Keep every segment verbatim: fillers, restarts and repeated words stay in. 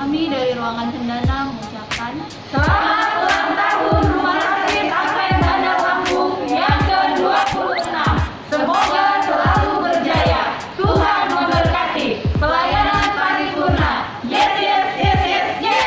Kami dari Ruangan Cendana mengucapkan Selamat ulang tahun Rumah Sakit Akpen Bandar Lampung yang ke dua puluh enam. Semoga selalu berjaya. Tuhan memberkati. Pelayanan paripurna. Yes, yes, yes, yes, yes.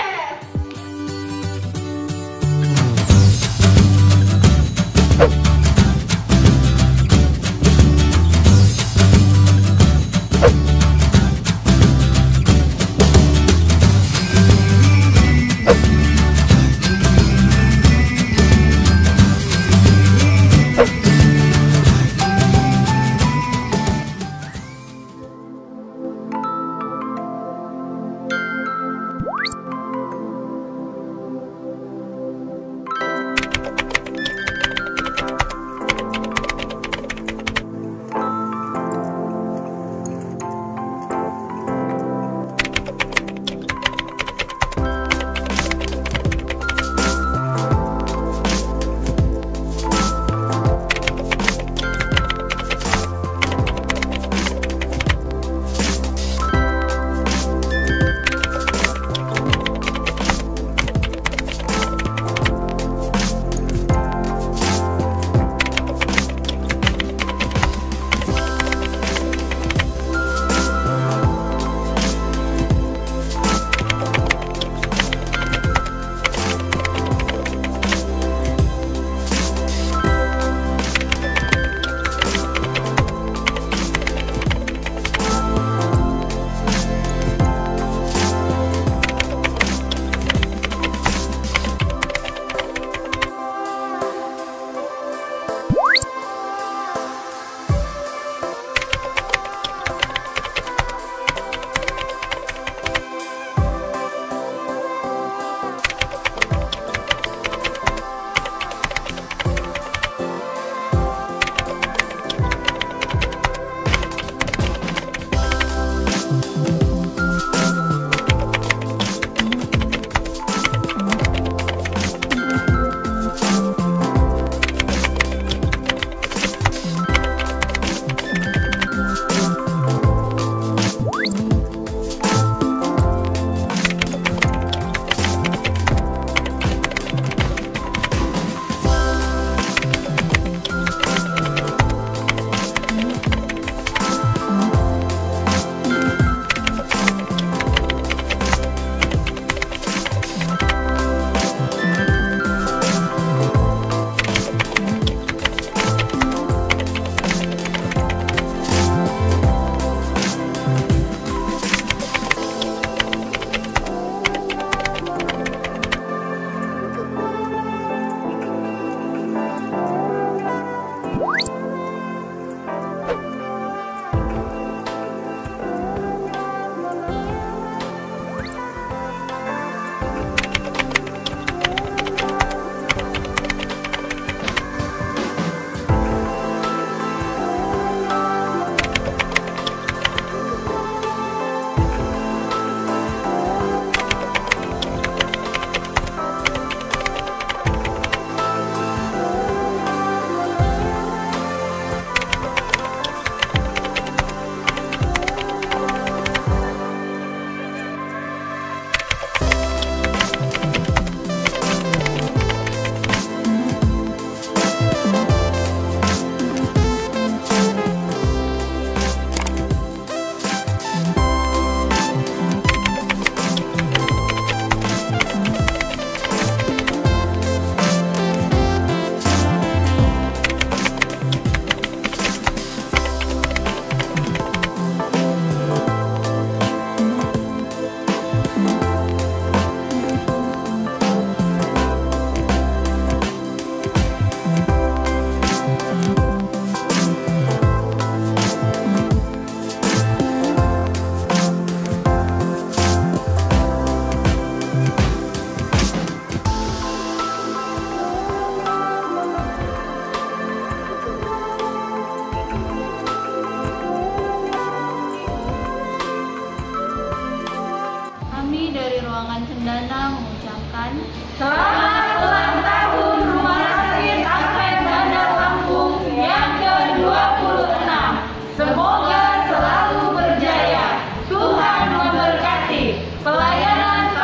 Cendana mengucapkan Selamat ulang tahun Rumah Sakit Akpen Bandar Lampung yang ke dua puluh enam. Semoga selalu berjaya. Tuhan memberkati. Pelayanan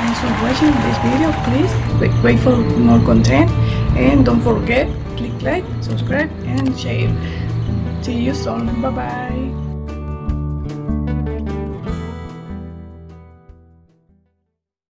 thanks for watching this video. Please wait, wait for more content, and don't forget click like, subscribe, and share. See you soon. Bye bye.